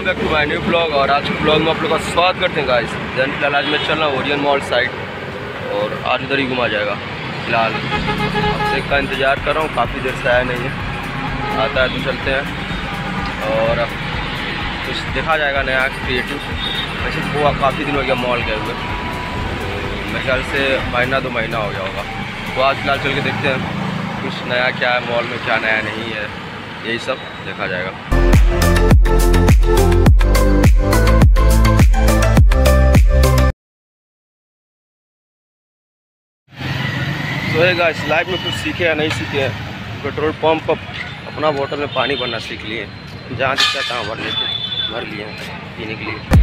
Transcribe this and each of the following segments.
Welcome back to my new blog. और आज के ब्लॉग में आप लोग का स्वागत करते हैं गाइस। जन फिलहाल आज मैं चल रहा हूँ ओरियन मॉल साइड और आज उधर ही घुमा जाएगा। फिलहाल अभिषेक का इंतज़ार कर रहा हूँ, काफ़ी देर से आया नहीं है, आता है तो चलते हैं और कुछ देखा जाएगा नया क्रिएटिव। वैसे वो काफ़ी दिन हो गया मॉल गए हुए, मेरे ख्याल से महीना 2 महीना हो गया होगा। तो आज फिलहाल चल के देखते हैं कुछ नया क्या है मॉल में, क्या नया नहीं है, यही सब देखा जाएगा। तो है गाइस, लाइफ में कुछ सीखे या नहीं सीखे, पेट्रोल पंप पर अपना बोतल में पानी भरना सीख लिए, जहाँ दिखता तहाँ भर लेते, भर लिए पीने के लिए।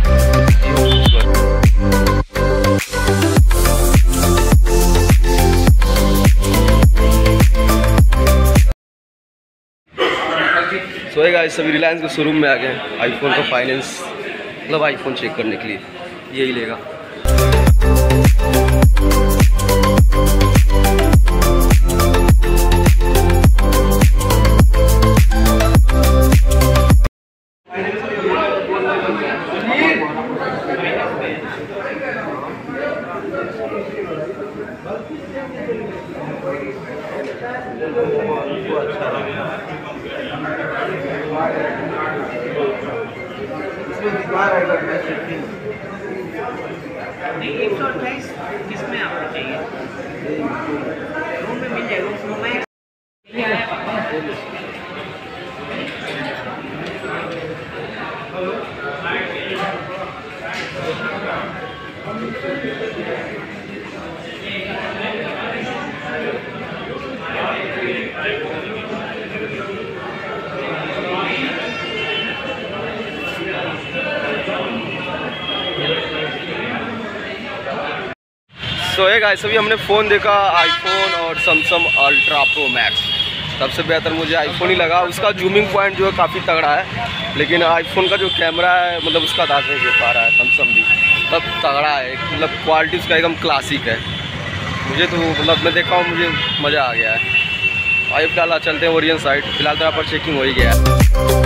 सो है गाइस, सभी रिलायंस के शोरूम में आ गए हैं आईफोन का फाइनेंस, मतलब आईफोन चेक करने के लिए। यही लेगा। नहीं 128 किसमें आपको चाहिए? रूम में मिल जाएगा। रूम में तो है गाइस, अभी हमने फ़ोन देखा आईफोन और सैमसंग अल्ट्रा प्रो मैक्स। सबसे बेहतर मुझे आईफोन ही लगा। उसका जूमिंग पॉइंट जो है काफ़ी तगड़ा है, लेकिन आईफोन का जो कैमरा है मतलब उसका दांत नहीं दे पा रहा है। सैमसंग भी तब तगड़ा है, मतलब क्वालिटी उसका एकदम क्लासिक है। मुझे तो मतलब मैं देखा हूँ, मुझे मज़ा आ गया है। आइए फिलहाल चलते हैं ओरियन साइड। फिलहाल तो यहाँ पर चेकिंग हो ही गया है।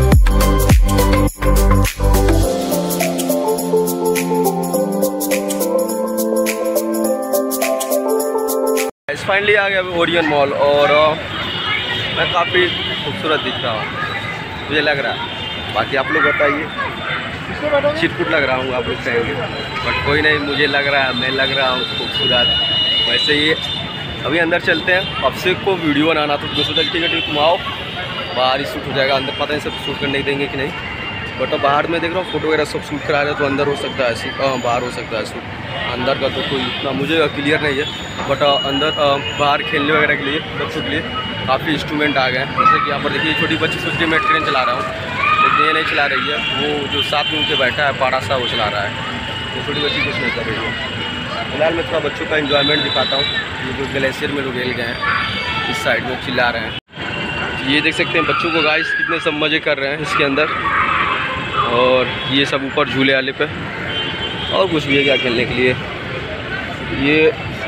फाइनली आ गया ओरियन मॉल और मैं काफ़ी खूबसूरत दिख रहा हूँ, मुझे लग रहा है। बाकी आप लोग बताइए, चिटपुट लग रहा हूँ आप लोग कहेंगे, बट कोई नहीं, मुझे लग रहा है, मैं लग रहा हूँ खूबसूरत। वैसे ही अभी अंदर चलते हैं। अभिषेक को वीडियो बनाना तो मैं सोचा ठीक है तुम आओ, बाहर ही शूट हो जाएगा। अंदर पता नहीं सब शूट करने देंगे कि नहीं, बट बाहर में देख रहा हूँ फोटो वगैरह सब शूट करा रहे हैं, तो अंदर हो सकता है बाहर हो सकता है शूट। अंदर का तो कोई इतना मुझे क्लियर नहीं है, बट अंदर बाहर खेलने वगैरह के लिए बच्चों के लिए काफ़ी इंस्ट्रूमेंट आ गए हैं। जैसे कि यहाँ पर देखिए छोटी बच्ची सोच रही है मैं ट्रेन चला रहा हूँ, लेकिन ये नहीं चला रही है, वो जो साथ में उनके बैठा है पाड़ा सा वो चला रहा है। तो छोटी बच्ची कुछ नहीं कर रही है। फिलहाल मैं थोड़ा बच्चों का इंजॉयमेंट दिखाता हूँ। ये जो ग्लेशियर में लोग खेल गए हैं, इस साइड में चिल्ला रहे हैं। ये देख सकते हैं बच्चों को गाइस कितने सब मज़े कर रहे हैं इसके अंदर। और ये सब ऊपर झूले वाले पे और कुछ भी है क्या खेलने के लिए। ये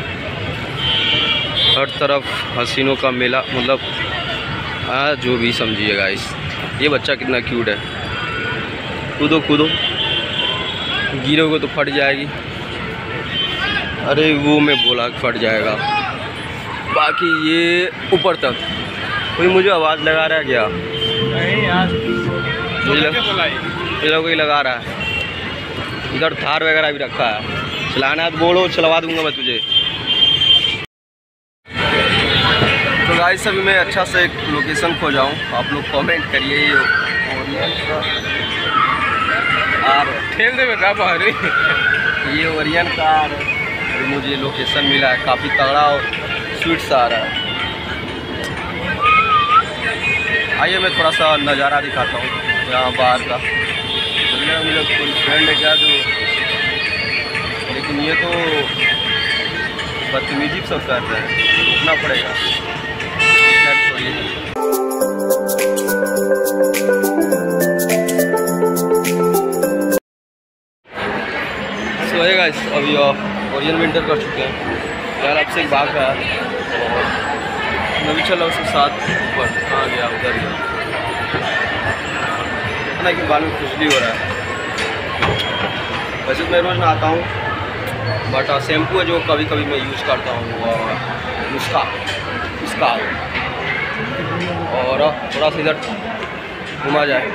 हर तरफ हसीनों का मेला, मतलब जो भी समझिए गाइस। ये बच्चा कितना क्यूट है, कूदो कूदो, गिरोगे तो फट जाएगी। अरे वो मैं बोला फट जाएगा। बाकी ये ऊपर तक कोई मुझे आवाज़ लगा रहा है क्या? नहीं यार, ये लोग ही लगा रहा है। इधर थार वगैरह भी रखा है, चलाना है तो बोलो, चलवा दूंगा मैं तुझे। तो गाइस अभी मैं अच्छा से एक लोकेशन खोजाऊँ, आप लोग कमेंट करिए। ये खेल दे बेटा बाहर। ये ओरियन का मुझे लोकेशन मिला है, काफ़ी तगड़ा और स्वीट सा आ रहा है। आइए मैं थोड़ा सा नज़ारा दिखाता हूँ यहाँ बाहर का। मुझे कोई फ्रेंड है क्या जो, लेकिन ये तो बदतमीजी सब कर रहे हैं, रुकना पड़ेगा। सो है गाइस, अभी ओरियन विंटर कर चुके हैं यार। अब से एक भाग रहा है और मैं भी चला उसके साथ ऊपर। कहाँ गया? उधर गया। इतना कि बाल में खुजली हो रहा है। वैसे तो मैं रोज़ नहाता हूँ, बट शैम्पू है जो कभी कभी मैं यूज़ करता हूँ, और उसका और थोड़ा सा इधर घुमा जाए।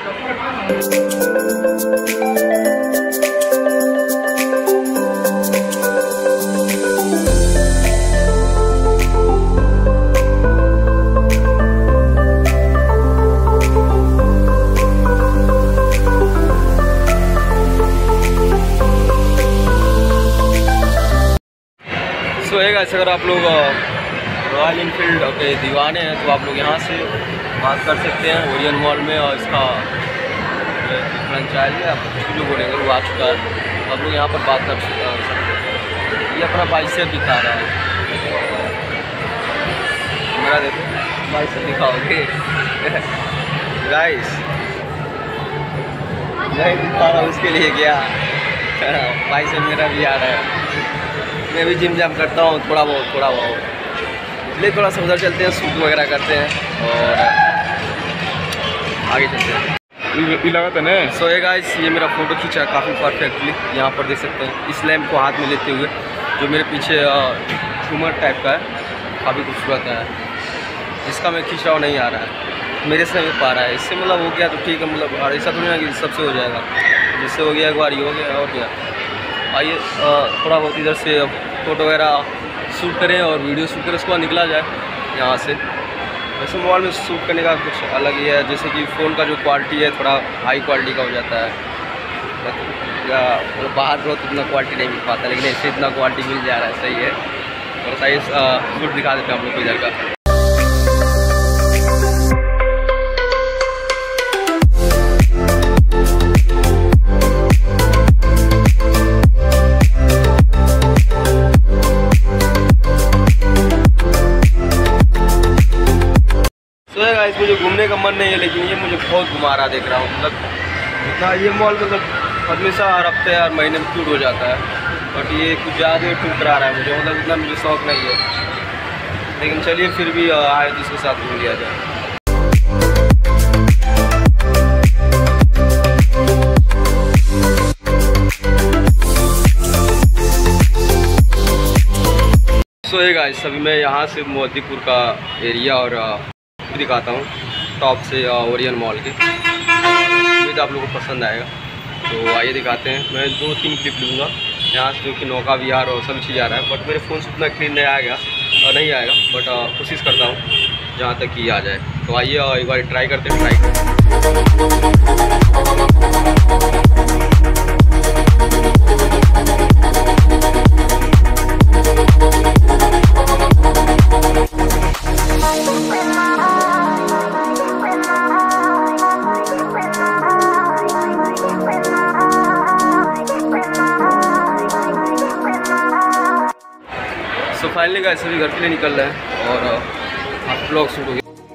सो है गाइस, अगर आप लोग रॉयल इनफील्ड के दीवाने हैं तो आप लोग यहाँ से बात कर सकते हैं ओरियन मॉल में, और इसका फ्रेंचाइज है, आपको कुछ जो बोलेंगे वो आ चुका है, तो आप लोग यहाँ पर बात कर सकते हैं। ये अपना बाइसेप दिखा रहा है, मेरा देखो बाइसेप दिखाओगे गाइस, नहीं दिखा रहा उसके लिए क्या बाइसेप मेरा भी आ रहा है। मैं भी जिम जाम करता हूँ थोड़ा बहुत, इसलिए थोड़ा सा उधर चलते हैं, शूट वगैरह करते हैं और आगे चलते हैं। लगा था ना। सो है गाइस, ये मेरा फ़ोटो खींचा काफ़ी परफेक्टली, यहाँ पर देख सकते हैं इस लैम्प को हाथ में लेते हुए, जो मेरे पीछे झूमर टाइप का है, काफ़ी खूबसूरत है, जिसका मैं खींच रहा हूँ नहीं आ रहा है, मेरे से नहीं पा रहा है। इससे मतलब हो गया तो ठीक है, मतलब ऐसा तो नहीं है कि सबसे हो जाएगा, जिससे हो गया एक बार ये हो गया और क्या। आइए थोड़ा बहुत इधर से फ़ोटो वगैरह शूट करें और वीडियो शूट करें, उसके बाद निकला जाए यहाँ से। वैसे मोबाइल में शूट करने का कुछ अलग ही है, जैसे कि फ़ोन का जो क्वालिटी है थोड़ा हाई क्वालिटी का हो जाता है, मतलब बाहर बहुत इतना क्वालिटी नहीं मिल पाता, लेकिन ऐसे इतना क्वालिटी मिल जा रहा है, सही है। और बताइए शूट दिखा देते हैं हम लोग को इधर का। मुझे घूमने का मन नहीं है, लेकिन ये मुझे बहुत घुमा रहा देख रहा हूँ, मतलब इतना ये मॉल मतलब हमेशा हर हफ्ते हर महीने में टूट हो जाता है, बट ये कुछ ज़्यादा टूट करा रहा है मुझे, मतलब इतना मुझे शौक नहीं है, लेकिन चलिए फिर भी आए तो इसके साथ घूम लिया जाए। सो है गाइस, अभी मैं यहाँ से मोतीपुर का एरिया और दिखाता हूँ टॉप से ओरियन मॉल के, उम्मीद आप लोगों को पसंद आएगा। तो आइए दिखाते हैं, मैं 2-3 क्लिप लूँगा यहाँ से, जो कि नौका विहार और सब चीज़ आ रहा है, बट मेरे फ़ोन से उतना क्लीन नहीं आएगा और नहीं आएगा, बट कोशिश करता हूँ जहाँ तक कि आ जाए। तो आइए एक बार ट्राई करते हैं। सो फाइनली गाइस, सभी घर के लिए निकल रहे हैं और ब्लॉग शूट हो गया।